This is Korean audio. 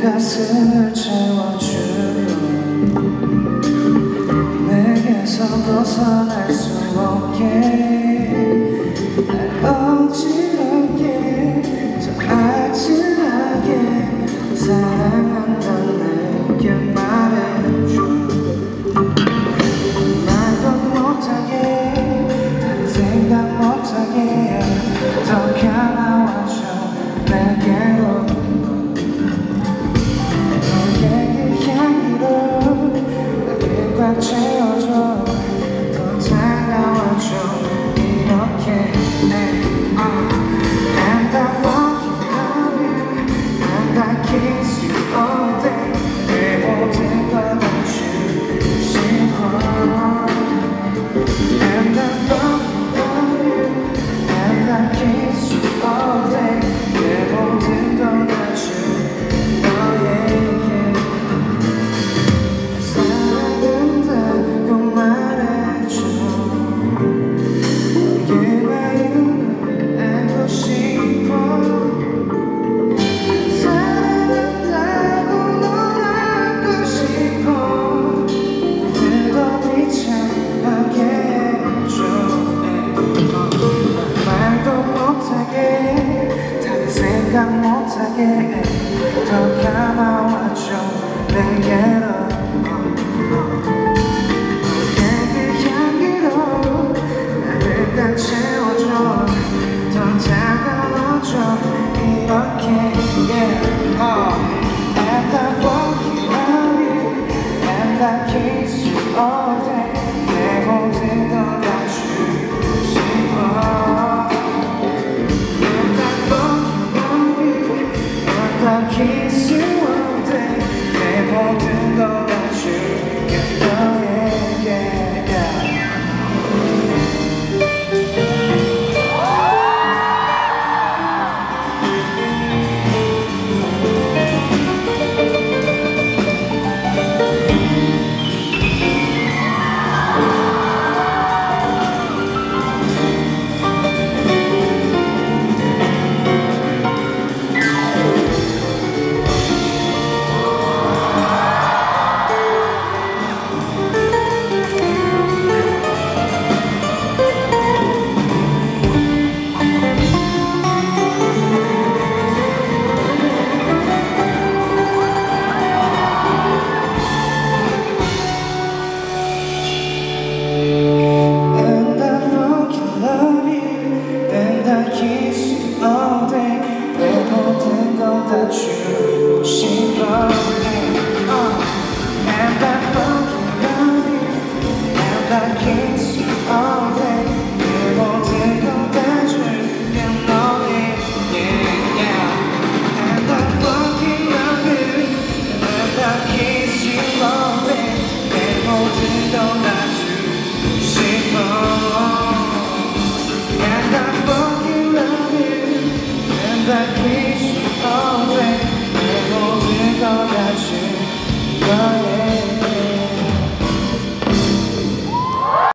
가슴을 채워주고 내게서 벗어날 수 없게 날 어지럽게 더 아찔하게 사랑한다 내게 말해줘. 말도 못하게 다른 생각 못하게 더 가까워져 내게로. 꽉 채워줘 더 다가와줘 이렇게 And I want you, love you And I kiss you all day 내 모든 걸 맞추고 싶어 And I want you, love you And I kiss you all day 내 모든 걸 맞추고 너에게 생각 못하게 더 감아와줘 내게로.